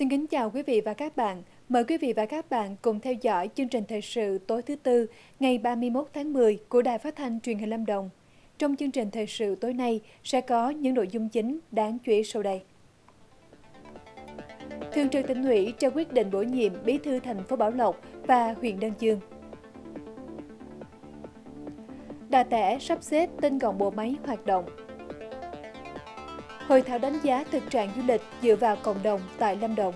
Xin kính chào quý vị và các bạn. Mời quý vị và các bạn cùng theo dõi chương trình thời sự tối thứ Tư ngày 31 tháng 10 của Đài Phát thanh Truyền hình Lâm Đồng. Trong chương trình thời sự tối nay sẽ có những nội dung chính đáng chú ý sau đây. Thường trực Tỉnh ủy trao quyết định bổ nhiệm Bí thư thành phố Bảo Lộc và huyện Đơn Dương. Đà Tẻ sắp xếp tinh gọn bộ máy hoạt động. Hội thảo đánh giá thực trạng du lịch dựa vào cộng đồng tại Lâm Đồng.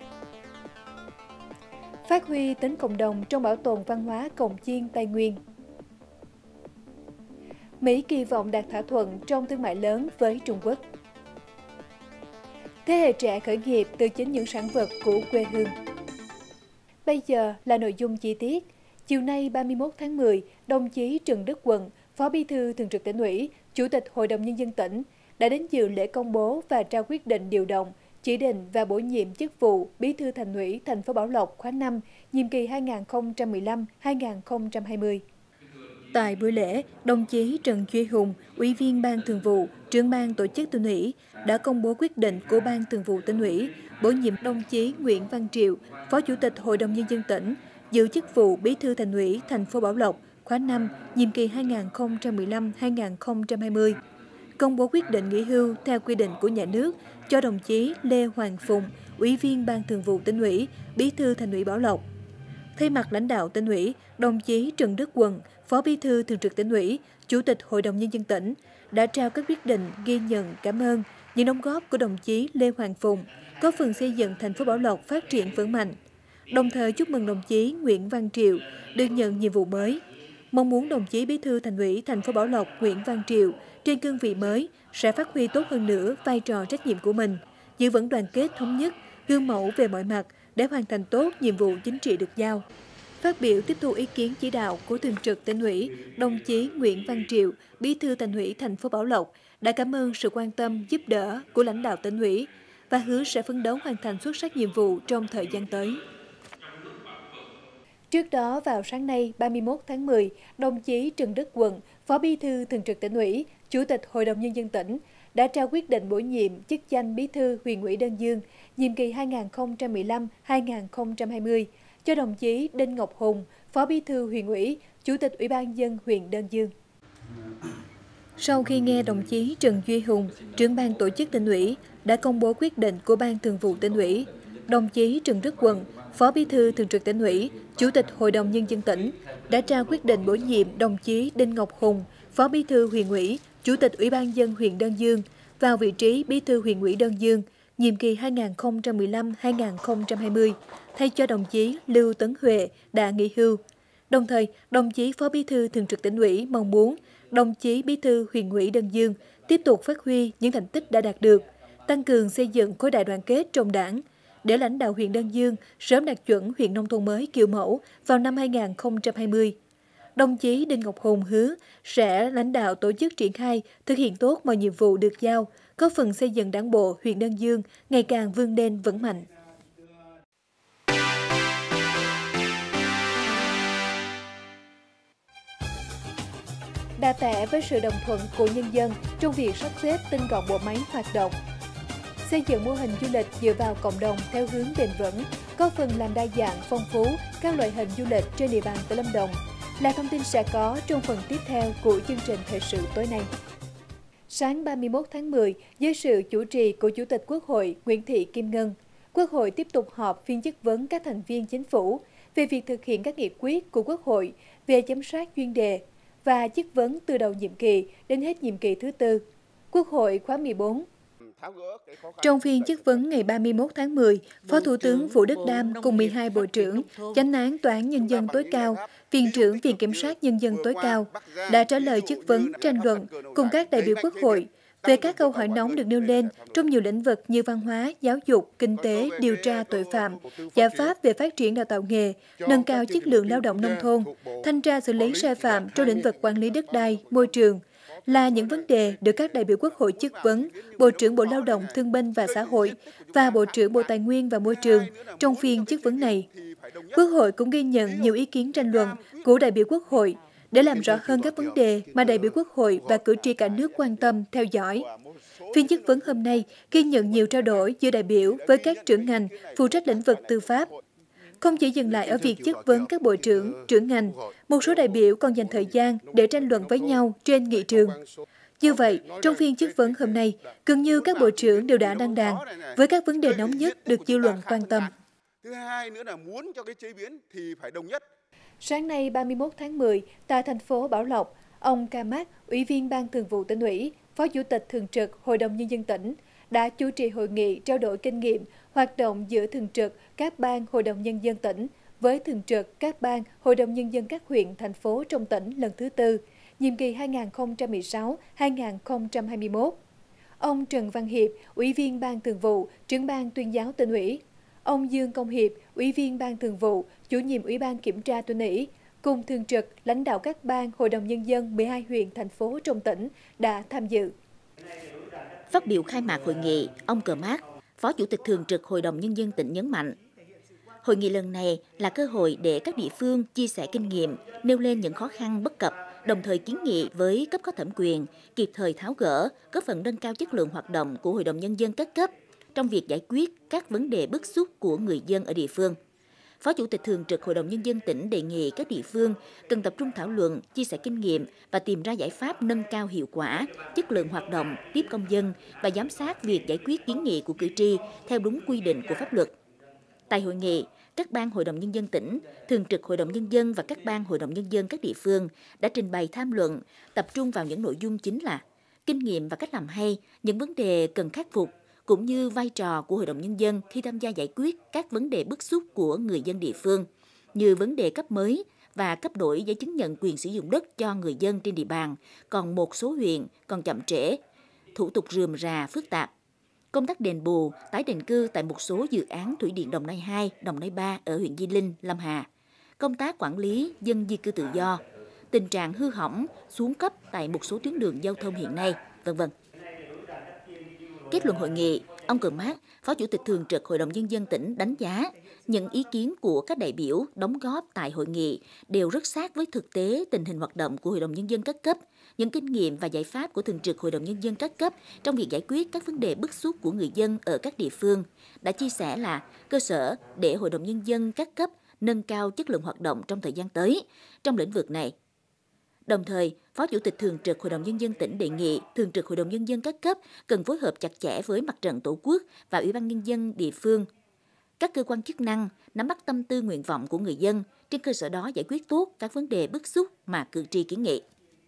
Phát huy tính cộng đồng trong bảo tồn văn hóa Cồng Chiên Tây Nguyên. Mỹ kỳ vọng đạt thỏa thuận trong thương mại lớn với Trung Quốc. Thế hệ trẻ khởi nghiệp từ chính những sản vật của quê hương. Bây giờ là nội dung chi tiết. Chiều nay 31 tháng 10, đồng chí Trần Đức Quận, Phó Bí thư Thường trực Tỉnh ủy, Chủ tịch Hội đồng Nhân dân tỉnh, đã đến dự lễ công bố và trao quyết định điều động, chỉ định và bổ nhiệm chức vụ Bí thư Thành ủy thành phố Bảo Lộc khóa 5, nhiệm kỳ 2015-2020. Tại buổi lễ, đồng chí Trần Duy Hùng, Ủy viên Ban Thường vụ, Trưởng ban Tổ chức Tỉnh ủy đã công bố quyết định của Ban Thường vụ Tỉnh ủy bổ nhiệm đồng chí Nguyễn Văn Triệu, Phó Chủ tịch Hội đồng Nhân dân tỉnh, giữ chức vụ Bí thư Thành ủy thành phố Bảo Lộc khóa 5, nhiệm kỳ 2015-2020. Công bố quyết định nghỉ hưu theo quy định của nhà nước cho đồng chí Lê Hoàng Phùng, Ủy viên Ban Thường vụ Tỉnh ủy, Bí thư Thành ủy Bảo Lộc. Thay mặt lãnh đạo Tỉnh ủy, đồng chí Trần Đức Quận, Phó Bí thư Thường trực Tỉnh ủy, Chủ tịch Hội đồng Nhân dân tỉnh đã trao các quyết định ghi nhận cảm ơn những đóng góp của đồng chí Lê Hoàng Phùng, góp phần xây dựng thành phố Bảo Lộc phát triển vững mạnh. Đồng thời chúc mừng đồng chí Nguyễn Văn Triệu được nhận nhiệm vụ mới. Mong muốn đồng chí Bí thư Thành ủy thành phố Bảo Lộc Nguyễn Văn Triệu trên cương vị mới sẽ phát huy tốt hơn nữa vai trò trách nhiệm của mình, giữ vững đoàn kết thống nhất, gương mẫu về mọi mặt để hoàn thành tốt nhiệm vụ chính trị được giao. Phát biểu tiếp thu ý kiến chỉ đạo của Thường trực Tỉnh ủy, đồng chí Nguyễn Văn Triệu, Bí thư Thành ủy thành phố Bảo Lộc đã cảm ơn sự quan tâm giúp đỡ của lãnh đạo Tỉnh ủy và hứa sẽ phấn đấu hoàn thành xuất sắc nhiệm vụ trong thời gian tới. Trước đó, vào sáng nay 31 tháng 10, đồng chí Trần Đức Quận, Phó Bí thư Thường trực Tỉnh ủy, Chủ tịch Hội đồng Nhân dân tỉnh, đã trao quyết định bổ nhiệm chức danh Bí thư huyện ủy Đơn Dương, nhiệm kỳ 2015-2020, cho đồng chí Đinh Ngọc Hùng, Phó Bí thư huyện ủy, Chủ tịch Ủy ban nhân dân huyện Đơn Dương. Sau khi nghe đồng chí Trần Duy Hùng, Trưởng ban Tổ chức Tỉnh ủy, đã công bố quyết định của Ban Thường vụ Tỉnh ủy, đồng chí Trần Đức Quận, Phó Bí thư Thường trực Tỉnh ủy, Chủ tịch Hội đồng Nhân dân tỉnh, đã trao quyết định bổ nhiệm đồng chí Đinh Ngọc Hùng, Phó Bí thư huyện ủy, Chủ tịch Ủy ban nhân dân huyện Đơn Dương vào vị trí Bí thư huyện ủy Đơn Dương, nhiệm kỳ 2015-2020, thay cho đồng chí Lưu Tấn Huệ đã nghỉ hưu. Đồng thời, đồng chí Phó Bí thư Thường trực Tỉnh ủy mong muốn đồng chí Bí thư huyện ủy Đơn Dương tiếp tục phát huy những thành tích đã đạt được, tăng cường xây dựng khối đại đoàn kết trong Đảng, để lãnh đạo huyện Đơn Dương sớm đạt chuẩn huyện nông thôn mới kiểu mẫu vào năm 2020. Đồng chí Đinh Ngọc Hùng hứa sẽ lãnh đạo tổ chức triển khai thực hiện tốt mọi nhiệm vụ được giao, góp phần xây dựng Đảng bộ huyện Đơn Dương ngày càng vươn lên vững mạnh. Đà Tẻ với sự đồng thuận của nhân dân trong việc sắp xếp tinh gọn bộ máy hoạt động. Xây dựng mô hình du lịch dựa vào cộng đồng theo hướng bền vững, góp phần làm đa dạng, phong phú các loại hình du lịch trên địa bàn tỉnh Lâm Đồng là thông tin sẽ có trong phần tiếp theo của chương trình thời sự tối nay. Sáng 31 tháng 10, dưới sự chủ trì của Chủ tịch Quốc hội Nguyễn Thị Kim Ngân, Quốc hội tiếp tục họp phiên chất vấn các thành viên chính phủ về việc thực hiện các nghị quyết của Quốc hội về giám sát chuyên đề và chất vấn từ đầu nhiệm kỳ đến hết nhiệm kỳ thứ tư. Quốc hội khóa 14. Trong phiên chất vấn ngày 31 tháng 10, Phó Thủ tướng Vũ Đức Đam cùng 12 Bộ trưởng, Chánh án Tòa án Nhân dân tối cao, Viện trưởng Viện Kiểm sát Nhân dân tối cao đã trả lời chất vấn, tranh luận cùng các đại biểu Quốc hội về các câu hỏi nóng được nêu lên trong nhiều lĩnh vực như văn hóa, giáo dục, kinh tế, điều tra tội phạm, giải pháp về phát triển đào tạo nghề, nâng cao chất lượng lao động nông thôn, thanh tra xử lý sai phạm trong lĩnh vực quản lý đất đai, môi trường, là những vấn đề được các đại biểu Quốc hội chất vấn Bộ trưởng Bộ Lao động Thương binh và Xã hội và Bộ trưởng Bộ Tài nguyên và Môi trường trong phiên chất vấn này. Quốc hội cũng ghi nhận nhiều ý kiến tranh luận của đại biểu Quốc hội, để làm rõ hơn các vấn đề mà đại biểu Quốc hội và cử tri cả nước quan tâm, theo dõi. Phiên chất vấn hôm nay ghi nhận nhiều trao đổi giữa đại biểu với các trưởng ngành phụ trách lĩnh vực tư pháp. Không chỉ dừng lại ở việc chất vấn các bộ trưởng, trưởng ngành, một số đại biểu còn dành thời gian để tranh luận với nhau trên nghị trường. Như vậy, trong phiên chất vấn hôm nay, gần như các bộ trưởng đều đã đăng đàn với các vấn đề nóng nhất được dư luận quan tâm. Thứ hai nữa là muốn cho cái chế biến thì phải đồng nhất. Sáng nay 31 tháng 10, tại thành phố Bảo Lộc, ông Ca Mát, Ủy viên Ban Thường vụ Tỉnh ủy, Phó Chủ tịch Thường trực Hội đồng Nhân dân tỉnh, đã chủ trì hội nghị trao đổi kinh nghiệm hoạt động giữa Thường trực các ban Hội đồng Nhân dân tỉnh với Thường trực các ban Hội đồng Nhân dân các huyện, thành phố trong tỉnh lần thứ tư, nhiệm kỳ 2016-2021. Ông Trần Văn Hiệp, Ủy viên Ban Thường vụ, Trưởng ban Tuyên giáo Tỉnh ủy, ông Dương Công Hiệp, Ủy viên Ban Thường vụ, Chủ nhiệm Ủy ban Kiểm tra Tỉnh ủy, cùng thường trực lãnh đạo các ban Hội đồng Nhân dân 12 huyện, thành phố trong tỉnh đã tham dự. Phát biểu khai mạc hội nghị, ông Cờ Mát, Phó Chủ tịch Thường trực Hội đồng Nhân dân tỉnh nhấn mạnh, hội nghị lần này là cơ hội để các địa phương chia sẻ kinh nghiệm, nêu lên những khó khăn bất cập, đồng thời kiến nghị với cấp có thẩm quyền, kịp thời tháo gỡ, góp phần nâng cao chất lượng hoạt động của Hội đồng Nhân dân các cấp trong việc giải quyết các vấn đề bức xúc của người dân ở địa phương. Phó Chủ tịch Thường trực Hội đồng Nhân dân tỉnh đề nghị các địa phương cần tập trung thảo luận, chia sẻ kinh nghiệm và tìm ra giải pháp nâng cao hiệu quả, chất lượng hoạt động, tiếp công dân và giám sát việc giải quyết kiến nghị của cử tri theo đúng quy định của pháp luật. Tại hội nghị, các ban Hội đồng Nhân dân tỉnh, Thường trực Hội đồng Nhân dân và các ban Hội đồng Nhân dân các địa phương đã trình bày tham luận, tập trung vào những nội dung chính là kinh nghiệm và cách làm hay, những vấn đề cần khắc phục, cũng như vai trò của Hội đồng Nhân dân khi tham gia giải quyết các vấn đề bức xúc của người dân địa phương, như vấn đề cấp mới và cấp đổi giấy chứng nhận quyền sử dụng đất cho người dân trên địa bàn, còn một số huyện còn chậm trễ, thủ tục rườm rà, phức tạp. Công tác đền bù, tái định cư tại một số dự án thủy điện Đồng Nai 2, Đồng Nai 3 ở huyện Di Linh, Lâm Hà. Công tác quản lý dân di cư tự do, tình trạng hư hỏng, xuống cấp tại một số tuyến đường giao thông hiện nay, v.v. Kết luận hội nghị, ông Cờ Mát, Phó Chủ tịch Thường trực Hội đồng Nhân dân tỉnh đánh giá những ý kiến của các đại biểu đóng góp tại hội nghị đều rất sát với thực tế tình hình hoạt động của Hội đồng Nhân dân các cấp, những kinh nghiệm và giải pháp của Thường trực Hội đồng Nhân dân các cấp trong việc giải quyết các vấn đề bức xúc của người dân ở các địa phương, đã chia sẻ là cơ sở để Hội đồng Nhân dân các cấp nâng cao chất lượng hoạt động trong thời gian tới trong lĩnh vực này. Đồng thời, Phó Chủ tịch Thường trực Hội đồng Nhân dân tỉnh đề nghị Thường trực Hội đồng Nhân dân các cấp cần phối hợp chặt chẽ với Mặt trận Tổ quốc và Ủy ban Nhân dân địa phương, các cơ quan chức năng nắm bắt tâm tư nguyện vọng của người dân, trên cơ sở đó giải quyết tốt các vấn đề bức xúc mà cử tri kiến nghị.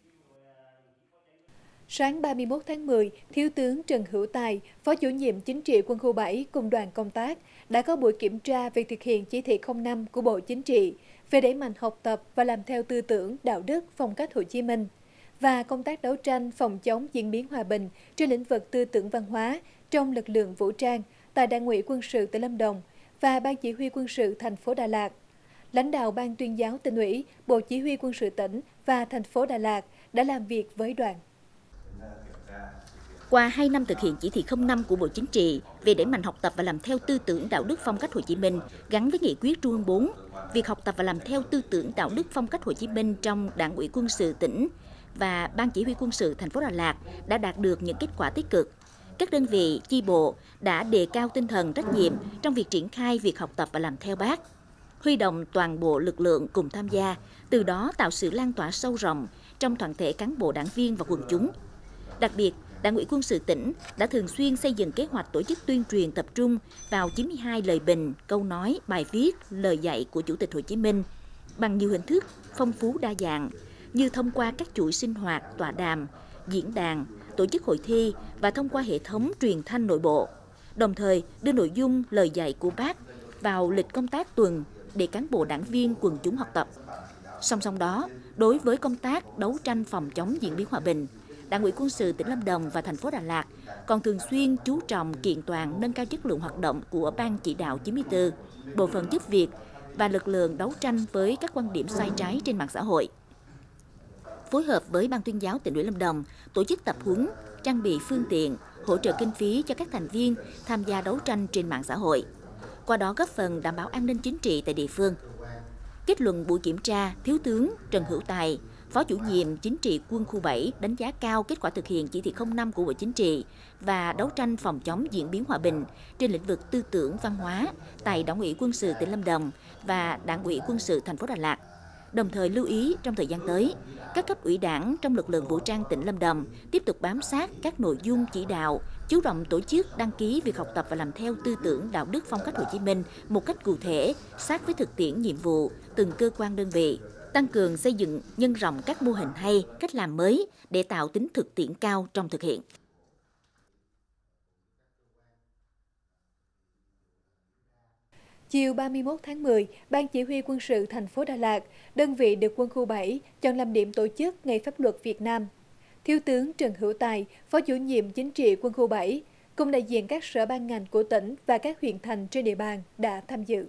Sáng 31 tháng 10, Thiếu tướng Trần Hữu Tài, Phó Chủ nhiệm Chính trị Quân khu 7 cùng đoàn công tác đã có buổi kiểm tra việc thực hiện chỉ thị 05 của Bộ Chính trị về đẩy mạnh học tập và làm theo tư tưởng, đạo đức, phong cách Hồ Chí Minh và công tác đấu tranh phòng chống diễn biến hòa bình trên lĩnh vực tư tưởng văn hóa trong lực lượng vũ trang tại Đảng ủy Quân sự tỉnh Lâm Đồng và Ban Chỉ huy Quân sự thành phố Đà Lạt. Lãnh đạo Ban Tuyên giáo Tỉnh ủy, Bộ Chỉ huy Quân sự tỉnh và thành phố Đà Lạt đã làm việc với đoàn. Qua 2 năm thực hiện chỉ thị 05 của Bộ Chính trị về đẩy mạnh học tập và làm theo tư tưởng đạo đức phong cách Hồ Chí Minh gắn với nghị quyết Trung ương 4, việc học tập và làm theo tư tưởng đạo đức phong cách Hồ Chí Minh trong Đảng ủy Quân sự tỉnh và Ban Chỉ huy Quân sự thành phố Đà Lạt đã đạt được những kết quả tích cực. Các đơn vị, chi bộ đã đề cao tinh thần trách nhiệm trong việc triển khai việc học tập và làm theo Bác, huy động toàn bộ lực lượng cùng tham gia, từ đó tạo sự lan tỏa sâu rộng trong toàn thể cán bộ đảng viên và quần chúng. Đặc biệt, Đảng ủy Quân sự tỉnh đã thường xuyên xây dựng kế hoạch tổ chức tuyên truyền tập trung vào 92 lời bình, câu nói, bài viết, lời dạy của Chủ tịch Hồ Chí Minh bằng nhiều hình thức phong phú đa dạng như thông qua các chuỗi sinh hoạt, tọa đàm, diễn đàn, tổ chức hội thi và thông qua hệ thống truyền thanh nội bộ. Đồng thời đưa nội dung lời dạy của Bác vào lịch công tác tuần để cán bộ đảng viên quần chúng học tập. Song song đó, đối với công tác đấu tranh phòng chống diễn biến hòa bình, Đảng ủy Quân sự tỉnh Lâm Đồng và thành phố Đà Lạt còn thường xuyên chú trọng kiện toàn nâng cao chất lượng hoạt động của Ban Chỉ đạo 94, bộ phận giúp việc và lực lượng đấu tranh với các quan điểm sai trái trên mạng xã hội. Phối hợp với Ban Tuyên giáo Tỉnh ủy Lâm Đồng tổ chức tập huấn, trang bị phương tiện, hỗ trợ kinh phí cho các thành viên tham gia đấu tranh trên mạng xã hội. Qua đó góp phần đảm bảo an ninh chính trị tại địa phương. Kết luận buổi kiểm tra, Thiếu tướng Trần Hữu Tài, Phó chủ nhiệm Chính trị Quân khu 7 đánh giá cao kết quả thực hiện chỉ thị 05 của Bộ Chính trị và đấu tranh phòng chống diễn biến hòa bình trên lĩnh vực tư tưởng văn hóa tại Đảng ủy Quân sự tỉnh Lâm Đồng và Đảng ủy Quân sự thành phố Đà Lạt. Đồng thời lưu ý trong thời gian tới, các cấp ủy đảng trong lực lượng vũ trang tỉnh Lâm Đồng tiếp tục bám sát các nội dung chỉ đạo, chú trọng tổ chức đăng ký việc học tập và làm theo tư tưởng đạo đức phong cách Hồ Chí Minh một cách cụ thể, sát với thực tiễn nhiệm vụ từng cơ quan đơn vị, tăng cường xây dựng nhân rộng các mô hình hay, cách làm mới để tạo tính thực tiễn cao trong thực hiện. Chiều 31 tháng 10, Ban Chỉ huy Quân sự thành phố Đà Lạt, đơn vị được Quân khu 7 chọn làm điểm tổ chức Ngày Pháp luật Việt Nam. Thiếu tướng Trần Hữu Tài, Phó chủ nhiệm Chính trị Quân khu 7, cùng đại diện các sở ban ngành của tỉnh và các huyện thành trên địa bàn đã tham dự.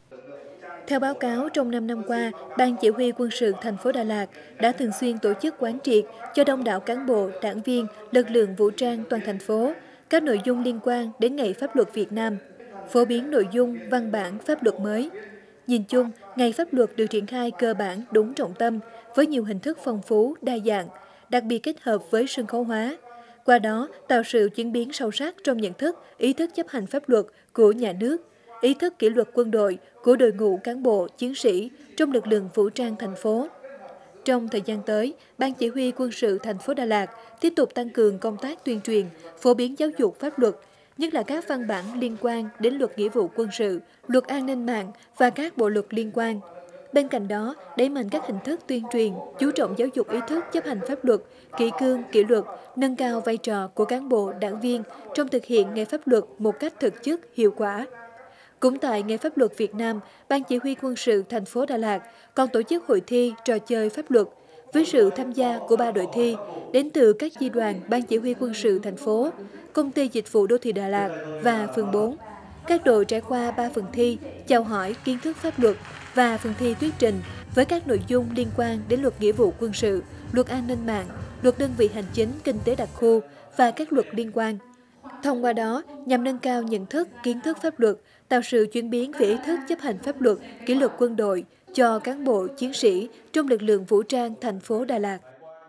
Theo báo cáo, trong 5 năm qua, Ban Chỉ huy Quân sự thành phố Đà Lạt đã thường xuyên tổ chức quán triệt cho đông đảo cán bộ, đảng viên, lực lượng vũ trang toàn thành phố các nội dung liên quan đến Ngày Pháp luật Việt Nam, phổ biến nội dung văn bản pháp luật mới. Nhìn chung, Ngày Pháp luật được triển khai cơ bản đúng trọng tâm với nhiều hình thức phong phú, đa dạng, đặc biệt kết hợp với sân khấu hóa. Qua đó, tạo sự chuyển biến sâu sắc trong nhận thức, ý thức chấp hành pháp luật của nhà nước, ý thức kỷ luật quân đội của đội ngũ cán bộ, chiến sĩ trong lực lượng vũ trang thành phố. Trong thời gian tới, Ban Chỉ huy Quân sự thành phố Đà Lạt tiếp tục tăng cường công tác tuyên truyền, phổ biến giáo dục pháp luật, nhất là các văn bản liên quan đến luật nghĩa vụ quân sự, luật an ninh mạng và các bộ luật liên quan. Bên cạnh đó, đẩy mạnh các hình thức tuyên truyền, chú trọng giáo dục ý thức chấp hành pháp luật, kỷ cương, kỷ luật, nâng cao vai trò của cán bộ, đảng viên trong thực hiện Ngày Pháp luật một cách thực chất, hiệu quả. Cũng tại Ngày Pháp luật Việt Nam, Ban Chỉ huy Quân sự thành phố Đà Lạt còn tổ chức hội thi trò chơi pháp luật với sự tham gia của 3 đội thi đến từ các chi đoàn Ban Chỉ huy Quân sự thành phố, Công ty Dịch vụ Đô thị Đà Lạt và phường 4. Các đội trải qua 3 phần thi, chào hỏi kiến thức pháp luật và phần thi thuyết trình với các nội dung liên quan đến luật nghĩa vụ quân sự, luật an ninh mạng, luật đơn vị hành chính kinh tế đặc khu và các luật liên quan. Thông qua đó, nhằm nâng cao nhận thức, kiến thức pháp luật, tạo sự chuyển biến về ý thức chấp hành pháp luật, kỷ luật quân đội cho cán bộ, chiến sĩ trong lực lượng vũ trang thành phố Đà Lạt.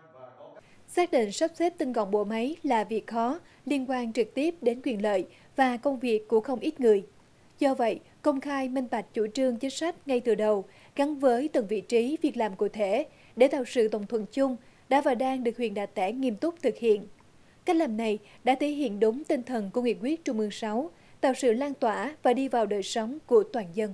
Xác định sắp xếp tinh gọn bộ máy là việc khó, liên quan trực tiếp đến quyền lợi và công việc của không ít người. Do vậy, công khai minh bạch chủ trương chính sách ngay từ đầu, gắn với từng vị trí việc làm cụ thể để tạo sự đồng thuận chung đã và đang được huyện Đà Tẻ nghiêm túc thực hiện. Cách làm này đã thể hiện đúng tinh thần của Nghị quyết Trung ương 6, tạo sự lan tỏa và đi vào đời sống của toàn dân.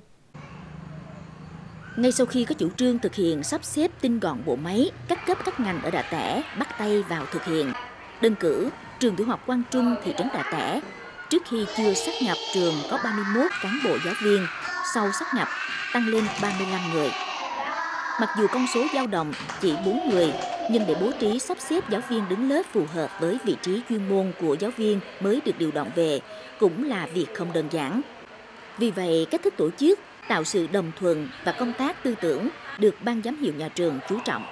Ngay sau khi có chủ trương thực hiện sắp xếp tinh gọn bộ máy, các cấp các ngành ở Đà Tẻ bắt tay vào thực hiện. Đơn cử, trường tiểu học Quang Trung, thị trấn Đà Tẻ, trước khi chưa sát nhập trường có 31 cán bộ giáo viên, sau sát nhập tăng lên 35 người. Mặc dù con số dao động chỉ 4 người, nhưng để bố trí sắp xếp giáo viên đứng lớp phù hợp với vị trí chuyên môn của giáo viên mới được điều động về cũng là việc không đơn giản. Vì vậy, cách thức tổ chức, tạo sự đồng thuận và công tác tư tưởng được Ban giám hiệu nhà trường chú trọng.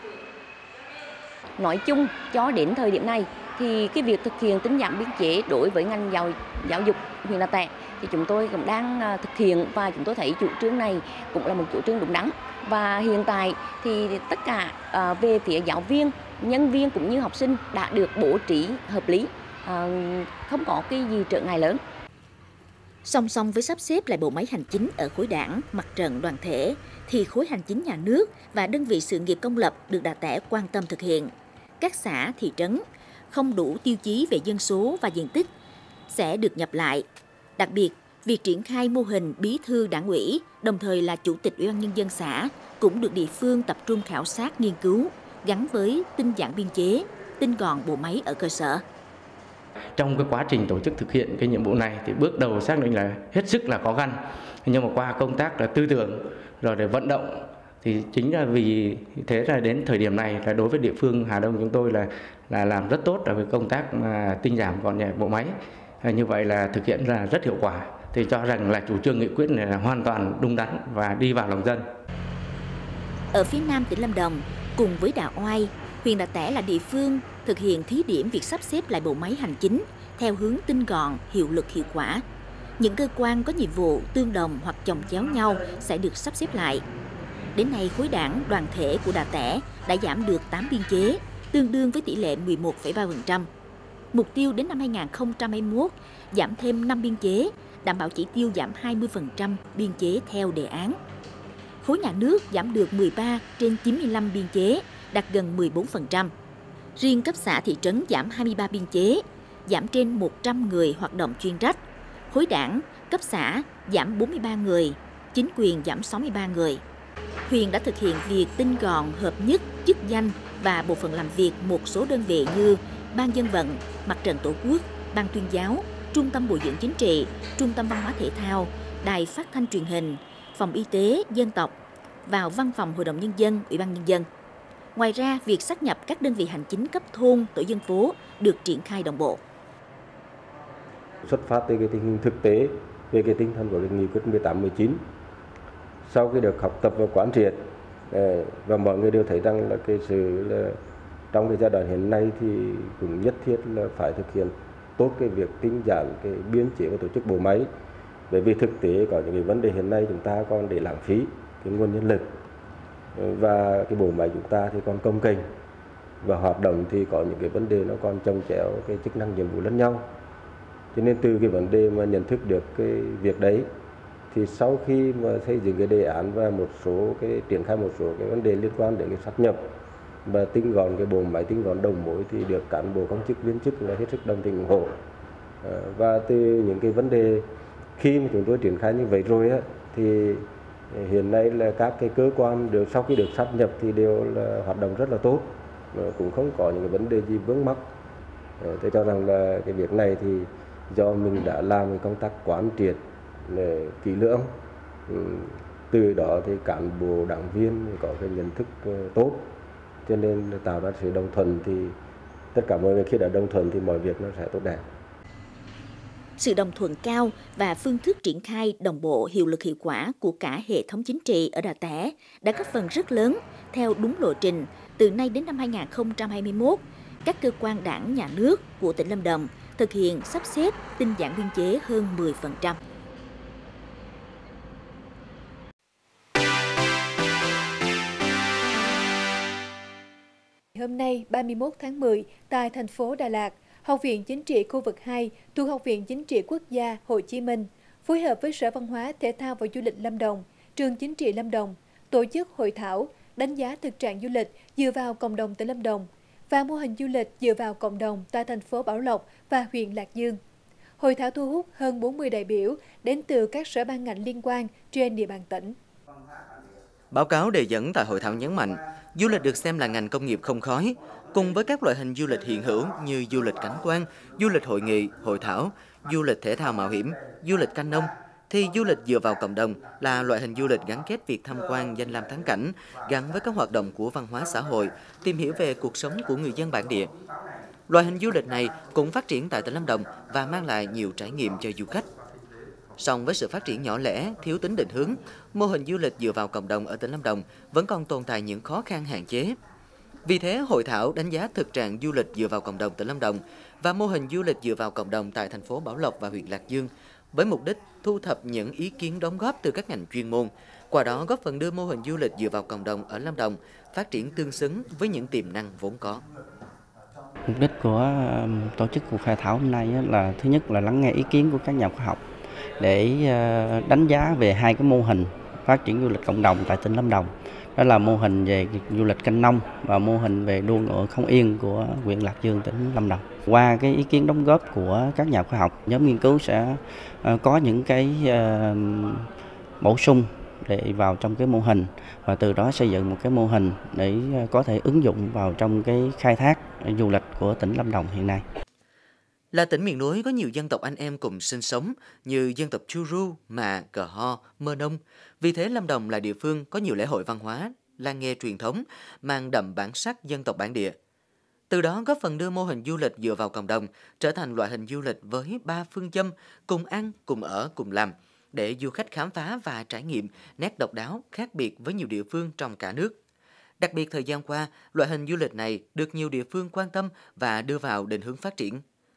Nói chung, cho đến thời điểm này, thì cái việc thực hiện tinh giản biên chế đối với ngành giáo dục huyện Đà Tẻ thì chúng tôi cũng đang thực hiện và chúng tôi thấy chủ trương này cũng là một chủ trương đúng đắn. Và hiện tại thì tất cả về phía giáo viên, nhân viên cũng như học sinh đã được bố trí hợp lý, không có cái gì trở ngại lớn. Song song với sắp xếp lại bộ máy hành chính ở khối đảng, mặt trận, đoàn thể, thì khối hành chính nhà nước và đơn vị sự nghiệp công lập được Đà Tẻ quan tâm thực hiện. Các xã, thị trấn không đủ tiêu chí về dân số và diện tích sẽ được nhập lại. Đặc biệt, việc triển khai mô hình bí thư đảng ủy, đồng thời là chủ tịch Ủy ban Nhân dân xã, cũng được địa phương tập trung khảo sát nghiên cứu, gắn với tinh giản biên chế, tinh gọn bộ máy ở cơ sở. Trong cái quá trình tổ chức thực hiện cái nhiệm vụ này thì bước đầu xác định là hết sức là khó khăn, nhưng mà qua công tác là tư tưởng rồi để vận động thì chính là vì thế là đến thời điểm này là đối với địa phương Hà Đông chúng tôi là làm rất tốt ở về công tác mà tinh giảm gọn nhẹ bộ máy. Như vậy là thực hiện là rất hiệu quả, thì cho rằng là chủ trương nghị quyết này là hoàn toàn đúng đắn và đi vào lòng dân. Ở phía nam tỉnh Lâm Đồng, cùng với Đạ Oai, huyện Đà Tẻ là địa phương thực hiện thí điểm việc sắp xếp lại bộ máy hành chính theo hướng tinh gọn, hiệu lực hiệu quả. Những cơ quan có nhiệm vụ tương đồng hoặc chồng chéo nhau sẽ được sắp xếp lại. Đến nay, khối đảng, đoàn thể của Đà Tẻ đã giảm được 8 biên chế, tương đương với tỷ lệ 11,3%. Mục tiêu đến năm 2021 giảm thêm 5 biên chế, đảm bảo chỉ tiêu giảm 20% biên chế theo đề án. Khối nhà nước giảm được 13 trên 95 biên chế, đạt gần 14%. Riêng cấp xã thị trấn giảm 23 biên chế, giảm trên 100 người hoạt động chuyên trách. Khối đảng, cấp xã giảm 43 người, chính quyền giảm 63 người. Huyện đã thực hiện việc tinh gọn hợp nhất chức danh và bộ phận làm việc một số đơn vị như Ban Dân vận, Mặt trận Tổ quốc, Ban Tuyên giáo, Trung tâm Bồi dưỡng chính trị, Trung tâm Văn hóa Thể thao, Đài Phát thanh Truyền hình, Phòng Y tế Dân tộc vào Văn phòng Hội đồng Nhân dân, Ủy ban Nhân dân. Ngoài ra, việc sáp nhập các đơn vị hành chính cấp thôn, tổ dân phố được triển khai đồng bộ. Xuất phát từ cái tình hình thực tế về cái tinh thần của nghị quyết 18-19, sau khi được học tập và quán triệt và mọi người đều thấy rằng là cái sự là trong cái giai đoạn hiện nay thì cũng nhất thiết là phải thực hiện tốt cái việc tinh giản cái biên chế của tổ chức bộ máy, bởi vì thực tế có những cái vấn đề hiện nay chúng ta còn để lãng phí cái nguồn nhân lực, và cái bộ máy chúng ta thì còn cồng kềnh và hoạt động thì có những cái vấn đề nó còn chồng chéo cái chức năng nhiệm vụ lẫn nhau. Cho nên từ cái vấn đề mà nhận thức được cái việc đấy thì sau khi mà xây dựng cái đề án và một số cái triển khai một số cái vấn đề liên quan đến cái sáp nhập và tinh gọn cái bộ máy, tinh gọn đầu mối thì được cán bộ công chức viên chức là hết sức đồng tình ủng hộ. Và từ những cái vấn đề khi mà chúng tôi triển khai như vậy rồi á, thì hiện nay là các cái cơ quan đều sau khi được sáp nhập thì đều là hoạt động rất là tốt, cũng không có những cái vấn đề gì vướng mắc. Tôi cho rằng là cái việc này thì do mình đã làm cái công tác quán triệt kỹ lưỡng, từ đó thì cán bộ đảng viên có cái nhận thức tốt, cho nên tạo ra sự đồng thuận, thì tất cả mọi người khi đã đồng thuận thì mọi việc nó sẽ tốt đẹp. Sự đồng thuận cao và phương thức triển khai đồng bộ hiệu lực hiệu quả của cả hệ thống chính trị ở Đà Tẻ đã góp phần rất lớn theo đúng lộ trình. Từ nay đến năm 2021, các cơ quan đảng nhà nước của tỉnh Lâm Đồng thực hiện sắp xếp tinh giản biên chế hơn 10%. Hôm nay, 31 tháng 10, tại thành phố Đà Lạt, Học viện Chính trị khu vực 2 thuộc Học viện Chính trị Quốc gia Hồ Chí Minh phối hợp với Sở Văn hóa, Thể thao và Du lịch Lâm Đồng, Trường Chính trị Lâm Đồng tổ chức hội thảo đánh giá thực trạng du lịch dựa vào cộng đồng tỉnh Lâm Đồng và mô hình du lịch dựa vào cộng đồng tại thành phố Bảo Lộc và huyện Lạc Dương. Hội thảo thu hút hơn 40 đại biểu đến từ các sở ban ngành liên quan trên địa bàn tỉnh. Báo cáo đề dẫn tại hội thảo nhấn mạnh, du lịch được xem là ngành công nghiệp không khói, cùng với các loại hình du lịch hiện hữu như du lịch cảnh quan, du lịch hội nghị, hội thảo, du lịch thể thao mạo hiểm, du lịch canh nông, thì du lịch dựa vào cộng đồng là loại hình du lịch gắn kết việc tham quan danh lam thắng cảnh, gắn với các hoạt động của văn hóa xã hội, tìm hiểu về cuộc sống của người dân bản địa. Loại hình du lịch này cũng phát triển tại tỉnh Lâm Đồng và mang lại nhiều trải nghiệm cho du khách. Song với sự phát triển nhỏ lẻ, thiếu tính định hướng, mô hình du lịch dựa vào cộng đồng ở tỉnh Lâm Đồng vẫn còn tồn tại những khó khăn hạn chế. Vì thế, hội thảo đánh giá thực trạng du lịch dựa vào cộng đồng tỉnh Lâm Đồng và mô hình du lịch dựa vào cộng đồng tại thành phố Bảo Lộc và huyện Lạc Dương với mục đích thu thập những ý kiến đóng góp từ các ngành chuyên môn, qua đó góp phần đưa mô hình du lịch dựa vào cộng đồng ở Lâm Đồng phát triển tương xứng với những tiềm năng vốn có. Mục đích của tổ chức cuộc hội thảo hôm nay là thứ nhất là lắng nghe ý kiến của các nhà khoa học để đánh giá về hai cái mô hình phát triển du lịch cộng đồng tại tỉnh Lâm Đồng. Đó là mô hình về du lịch canh nông và mô hình về đua ngựa không yên của huyện Lạc Dương, tỉnh Lâm Đồng. Qua cái ý kiến đóng góp của các nhà khoa học, nhóm nghiên cứu sẽ có những cái bổ sung để vào trong cái mô hình và từ đó xây dựng một cái mô hình để có thể ứng dụng vào trong cái khai thác du lịch của tỉnh Lâm Đồng hiện nay. Là tỉnh miền núi có nhiều dân tộc anh em cùng sinh sống như dân tộc Churu, Mạ, Cờ Ho, Mơ Nông. Vì thế Lâm Đồng là địa phương có nhiều lễ hội văn hóa, làng nghề truyền thống, mang đậm bản sắc dân tộc bản địa. Từ đó góp phần đưa mô hình du lịch dựa vào cộng đồng trở thành loại hình du lịch với 3 phương châm cùng ăn, cùng ở, cùng làm, để du khách khám phá và trải nghiệm nét độc đáo khác biệt với nhiều địa phương trong cả nước. Đặc biệt thời gian qua, loại hình du lịch này được nhiều địa phương quan tâm và đưa vào định hướng phát triển.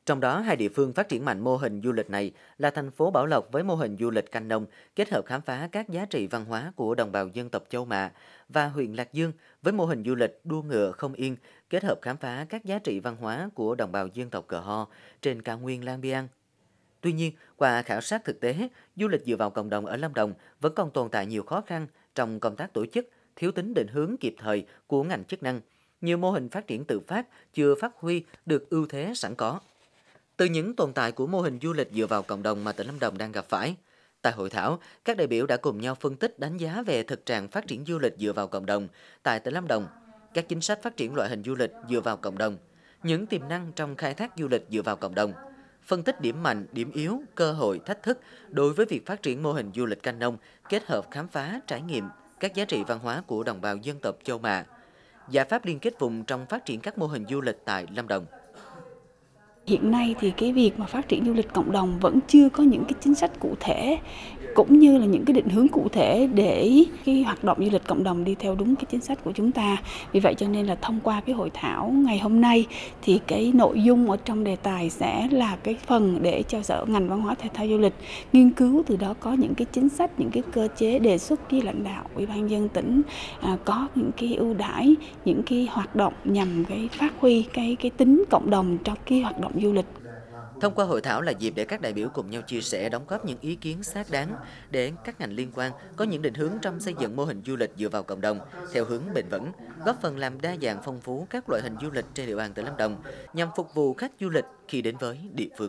Trong đó, 2 địa phương phát triển mạnh mô hình du lịch này là thành phố Bảo Lộc với mô hình du lịch canh nông kết hợp khám phá các giá trị văn hóa của đồng bào dân tộc Châu Mạ và huyện Lạc Dương với mô hình du lịch đua ngựa không yên kết hợp khám phá các giá trị văn hóa của đồng bào dân tộc Cờ Ho trên cao nguyên Lang Biang. Tuy nhiên, qua khảo sát thực tế, du lịch dựa vào cộng đồng ở Lâm Đồng vẫn còn tồn tại nhiều khó khăn trong công tác tổ chức, thiếu tính định hướng kịp thời của ngành chức năng. Nhiều mô hình phát triển tự phát chưa phát huy được ưu thế sẵn có. Từ những tồn tại của mô hình du lịch dựa vào cộng đồng mà tỉnh Lâm Đồng đang gặp phải, tại hội thảo, các đại biểu đã cùng nhau phân tích đánh giá về thực trạng phát triển du lịch dựa vào cộng đồng tại tỉnh Lâm Đồng, các chính sách phát triển loại hình du lịch dựa vào cộng đồng, những tiềm năng trong khai thác du lịch dựa vào cộng đồng, phân tích điểm mạnh, điểm yếu, cơ hội, thách thức đối với việc phát triển mô hình du lịch canh nông kết hợp khám phá, trải nghiệm các giá trị văn hóa của đồng bào dân tộc Châu Mạ, giải pháp liên kết vùng trong phát triển các mô hình du lịch tại Lâm Đồng. Hiện nay thì cái việc mà phát triển du lịch cộng đồng vẫn chưa có những cái chính sách cụ thể cũng như là những cái định hướng cụ thể để cái hoạt động du lịch cộng đồng đi theo đúng cái chính sách của chúng ta. Vì vậy cho nên là thông qua cái hội thảo ngày hôm nay thì cái nội dung ở trong đề tài sẽ là cái phần để cho Sở ngành Văn hóa Thể thao Du lịch nghiên cứu, từ đó có những cái chính sách, những cái cơ chế đề xuất với lãnh đạo Ủy ban nhân dân tỉnh có những cái ưu đãi, những cái hoạt động nhằm cái phát huy cái tính cộng đồng trong cái hoạt động du lịch. Thông qua hội thảo là dịp để các đại biểu cùng nhau chia sẻ, đóng góp những ý kiến xác đáng để các ngành liên quan có những định hướng trong xây dựng mô hình du lịch dựa vào cộng đồng theo hướng bền vững, góp phần làm đa dạng phong phú các loại hình du lịch trên địa bàn tỉnh Lâm Đồng nhằm phục vụ khách du lịch khi đến với địa phương.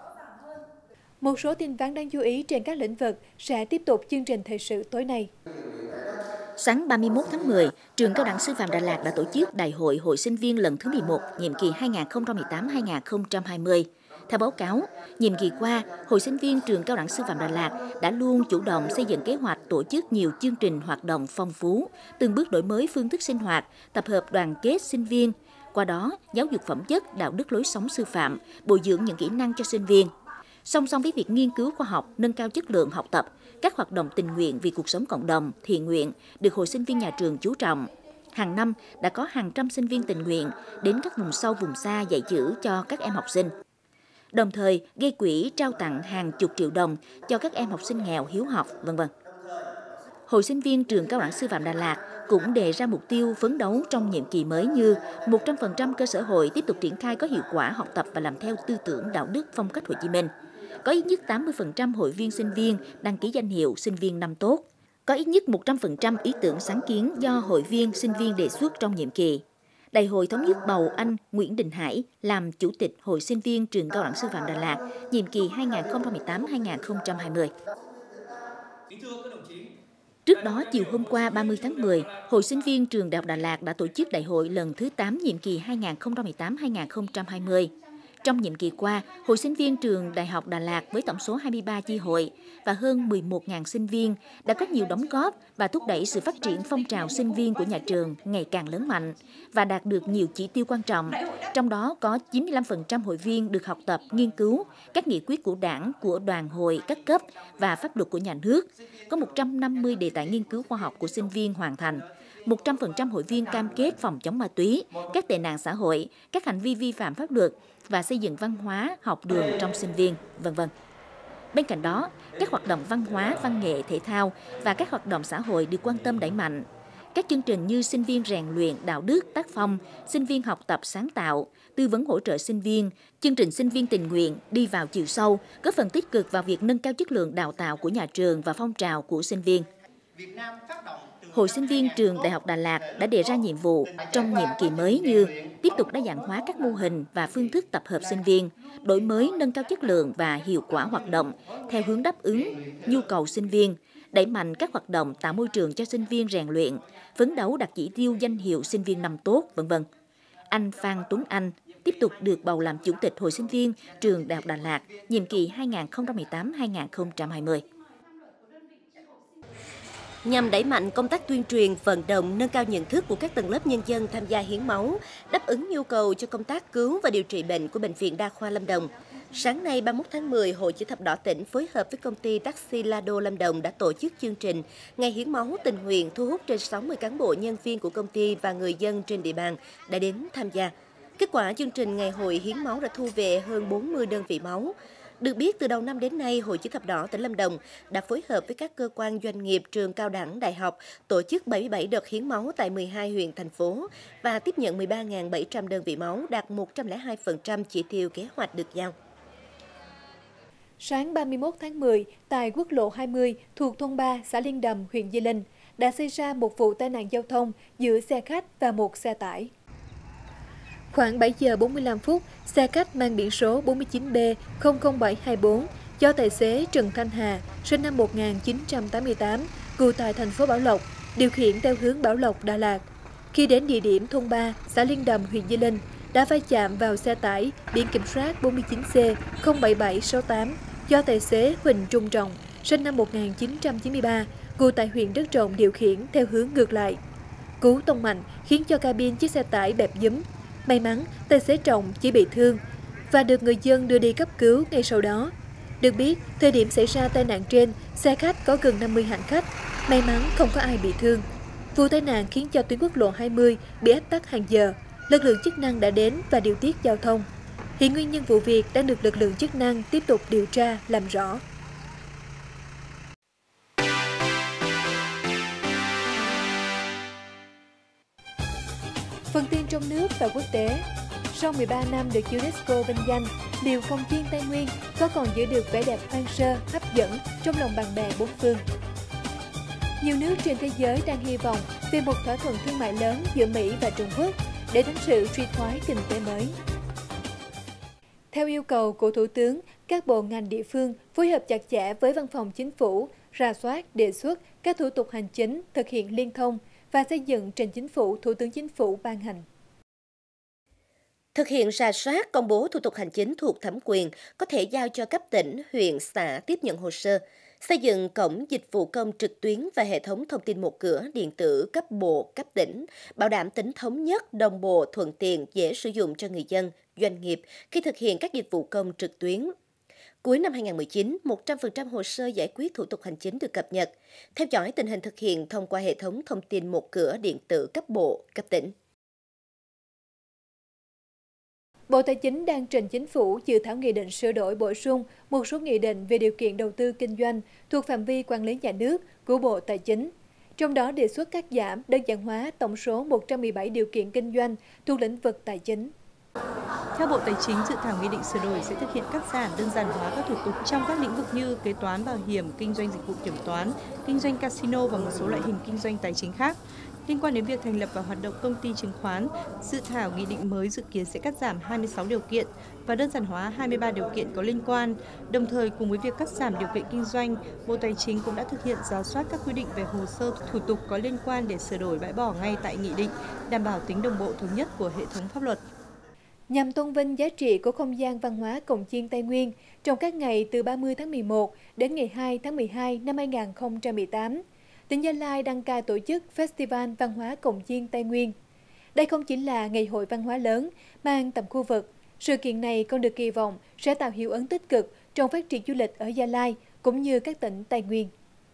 Một số tin vắn đáng chú ý trên các lĩnh vực sẽ tiếp tục chương trình thời sự tối nay. Sáng 31 tháng 10, Trường Cao đẳng Sư phạm Đà Lạt đã tổ chức Đại hội Hội sinh viên lần thứ 11, nhiệm kỳ 2018-2020. Theo báo cáo, nhiệm kỳ qua, Hội sinh viên Trường Cao đẳng Sư phạm Đà Lạt đã luôn chủ động xây dựng kế hoạch tổ chức nhiều chương trình hoạt động phong phú, từng bước đổi mới phương thức sinh hoạt, tập hợp đoàn kết sinh viên. Qua đó, giáo dục phẩm chất, đạo đức lối sống sư phạm, bồi dưỡng những kỹ năng cho sinh viên. Song song với việc nghiên cứu khoa học, nâng cao chất lượng học tập, các hoạt động tình nguyện vì cuộc sống cộng đồng, thiện nguyện được hội sinh viên nhà trường chú trọng. Hàng năm đã có hàng trăm sinh viên tình nguyện đến các vùng sâu vùng xa dạy chữ cho các em học sinh. Đồng thời gây quỹ trao tặng hàng chục triệu đồng cho các em học sinh nghèo hiếu học, v.v. Hội sinh viên Trường Cao đẳng Sư phạm Đà Lạt cũng đề ra mục tiêu phấn đấu trong nhiệm kỳ mới như 100% cơ sở hội tiếp tục triển khai có hiệu quả học tập và làm theo tư tưởng đạo đức phong cách Hồ Chí Minh. Có ít nhất 80% hội viên sinh viên đăng ký danh hiệu sinh viên năm tốt. Có ít nhất 100% ý tưởng sáng kiến do hội viên sinh viên đề xuất trong nhiệm kỳ. Đại hội thống nhất bầu anh Nguyễn Đình Hải làm Chủ tịch Hội sinh viên Trường Cao đẳng Sư phạm Đà Lạt, nhiệm kỳ 2018-2020. Trước đó, chiều hôm qua 30 tháng 10, Hội sinh viên Trường Đại học Đà Lạt đã tổ chức đại hội lần thứ 8 nhiệm kỳ 2018-2020. Trong nhiệm kỳ qua, Hội sinh viên Trường Đại học Đà Lạt với tổng số 23 chi hội và hơn 11.000 sinh viên đã có nhiều đóng góp và thúc đẩy sự phát triển phong trào sinh viên của nhà trường ngày càng lớn mạnh và đạt được nhiều chỉ tiêu quan trọng. Trong đó có 95% hội viên được học tập, nghiên cứu các nghị quyết của Đảng, của đoàn hội các cấp và pháp luật của nhà nước. Có 150 đề tài nghiên cứu khoa học của sinh viên hoàn thành. 100% hội viên cam kết phòng chống ma túy, các tệ nạn xã hội, các hành vi vi phạm pháp luật và xây dựng văn hóa, học đường trong sinh viên, v.v. Bên cạnh đó, các hoạt động văn hóa, văn nghệ, thể thao và các hoạt động xã hội được quan tâm đẩy mạnh. Các chương trình như sinh viên rèn luyện đạo đức, tác phong, sinh viên học tập sáng tạo, tư vấn hỗ trợ sinh viên, chương trình sinh viên tình nguyện đi vào chiều sâu, góp phần tích cực vào việc nâng cao chất lượng đào tạo của nhà trường và phong trào của sinh viên. Hội sinh viên Trường Đại học Đà Lạt đã đề ra nhiệm vụ trong nhiệm kỳ mới như tiếp tục đa dạng hóa các mô hình và phương thức tập hợp sinh viên, đổi mới nâng cao chất lượng và hiệu quả hoạt động theo hướng đáp ứng nhu cầu sinh viên, đẩy mạnh các hoạt động tạo môi trường cho sinh viên rèn luyện, phấn đấu đạt chỉ tiêu danh hiệu sinh viên năm tốt, v.v. Anh Phan Tuấn Anh tiếp tục được bầu làm Chủ tịch Hội sinh viên Trường Đại học Đà Lạt, nhiệm kỳ 2018-2020. Nhằm đẩy mạnh công tác tuyên truyền, vận động, nâng cao nhận thức của các tầng lớp nhân dân tham gia hiến máu, đáp ứng nhu cầu cho công tác cứu và điều trị bệnh của Bệnh viện Đa khoa Lâm Đồng. Sáng nay 31 tháng 10, Hội Chữ thập đỏ tỉnh phối hợp với công ty Taxi Lado Lâm Đồng đã tổ chức chương trình Ngày hiến máu tình nguyện, thu hút trên 60 cán bộ nhân viên của công ty và người dân trên địa bàn đã đến tham gia. Kết quả chương trình Ngày hội hiến máu đã thu về hơn 40 đơn vị máu. Được biết, từ đầu năm đến nay, Hội Chữ thập đỏ tỉnh Lâm Đồng đã phối hợp với các cơ quan doanh nghiệp, trường cao đẳng, đại học tổ chức 77 đợt hiến máu tại 12 huyện, thành phố và tiếp nhận 13.700 đơn vị máu, đạt 102% chỉ tiêu kế hoạch được giao. Sáng 31 tháng 10, tại quốc lộ 20 thuộc thôn 3, xã Liên Đầm, huyện Di Linh, đã xảy ra một vụ tai nạn giao thông giữa xe khách và một xe tải. Khoảng 7 giờ 45 phút, xe khách mang biển số 49B00724 do tài xế Trần Thanh Hà, sinh năm 1988, ngụ tại thành phố Bảo Lộc, điều khiển theo hướng Bảo Lộc, Đà Lạt. Khi đến địa điểm thôn 3, xã Liên Đầm, huyện Di Linh, đã va chạm vào xe tải biển kiểm soát 49C07768 do tài xế Huỳnh Trung Trọng, sinh năm 1993, ngụ tại huyện Đất Trồng điều khiển theo hướng ngược lại. Cú tông mạnh khiến cho cabin chiếc xe tải bẹp nhúm. May mắn, tài xế Trọng chỉ bị thương và được người dân đưa đi cấp cứu ngay sau đó. Được biết, thời điểm xảy ra tai nạn trên, xe khách có gần 50 hành khách. May mắn không có ai bị thương. Vụ tai nạn khiến cho tuyến quốc lộ 20 bị ách tắc hàng giờ. Lực lượng chức năng đã đến và điều tiết giao thông. Hiện nguyên nhân vụ việc đang được lực lượng chức năng tiếp tục điều tra, làm rõ. Phần tin trong nước và quốc tế. Sau 13 năm được UNESCO vinh danh, liệu Cồng Chiên Tây Nguyên có còn giữ được vẻ đẹp hoang sơ, hấp dẫn trong lòng bạn bè bốn phương? Nhiều nước trên thế giới đang hy vọng về một thỏa thuận thương mại lớn giữa Mỹ và Trung Quốc để tránh sự suy thoái kinh tế mới. Theo yêu cầu của Thủ tướng, các bộ ngành địa phương phối hợp chặt chẽ với Văn phòng Chính phủ, rà soát, đề xuất các thủ tục hành chính, thực hiện liên thông và xây dựng trình Chính phủ, Thủ tướng Chính phủ ban hành. Thực hiện rà soát, công bố thủ tục hành chính thuộc thẩm quyền có thể giao cho cấp tỉnh, huyện, xã tiếp nhận hồ sơ, xây dựng cổng dịch vụ công trực tuyến và hệ thống thông tin một cửa điện tử cấp bộ, cấp tỉnh, bảo đảm tính thống nhất, đồng bộ, thuận tiện, dễ sử dụng cho người dân, doanh nghiệp khi thực hiện các dịch vụ công trực tuyến. Cuối năm 2019, 100% hồ sơ giải quyết thủ tục hành chính được cập nhật, theo dõi tình hình thực hiện thông qua hệ thống thông tin một cửa điện tử cấp bộ, cấp tỉnh. Bộ Tài chính đang trình Chính phủ dự thảo nghị định sửa đổi bổ sung một số nghị định về điều kiện đầu tư kinh doanh thuộc phạm vi quản lý nhà nước của Bộ Tài chính. Trong đó đề xuất cắt giảm, đơn giản hóa tổng số 117 điều kiện kinh doanh thuộc lĩnh vực tài chính. Theo Bộ Tài chính, dự thảo nghị định sửa đổi sẽ thực hiện cắt giảm, đơn giản hóa các thủ tục trong các lĩnh vực như kế toán, bảo hiểm, kinh doanh dịch vụ kiểm toán, kinh doanh casino và một số loại hình kinh doanh tài chính khác. Liên quan đến việc thành lập và hoạt động công ty chứng khoán, dự thảo nghị định mới dự kiến sẽ cắt giảm 26 điều kiện và đơn giản hóa 23 điều kiện có liên quan. Đồng thời, cùng với việc cắt giảm điều kiện kinh doanh, Bộ Tài chính cũng đã thực hiện rà soát các quy định về hồ sơ thủ tục có liên quan để sửa đổi bãi bỏ ngay tại nghị định, đảm bảo tính đồng bộ thống nhất của hệ thống pháp luật. Nhằm tôn vinh giá trị của không gian văn hóa Cồng Chiên Tây Nguyên trong các ngày từ 30 tháng 11 đến ngày 2 tháng 12 năm 2018, tỉnh Gia Lai đăng cai tổ chức Festival Văn hóa Cồng Chiên Tây Nguyên. Đây không chỉ là ngày hội văn hóa lớn mang tầm khu vực, sự kiện này còn được kỳ vọng sẽ tạo hiệu ứng tích cực trong phát triển du lịch ở Gia Lai cũng như các tỉnh Tây Nguyên.